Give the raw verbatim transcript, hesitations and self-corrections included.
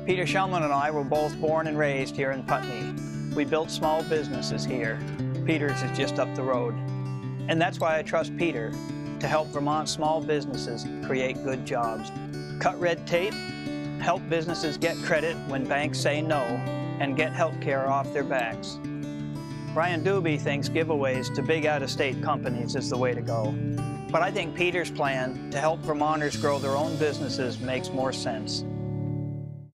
Peter Shumlin and I were both born and raised here in Putney. We built small businesses here. Peter's is just up the road. And that's why I trust Peter to help Vermont small businesses create good jobs. Cut red tape, help businesses get credit when banks say no, and get health care off their backs. Brian Doobie thinks giveaways to big out-of-state companies is the way to go. But I think Peter's plan to help Vermonters grow their own businesses makes more sense.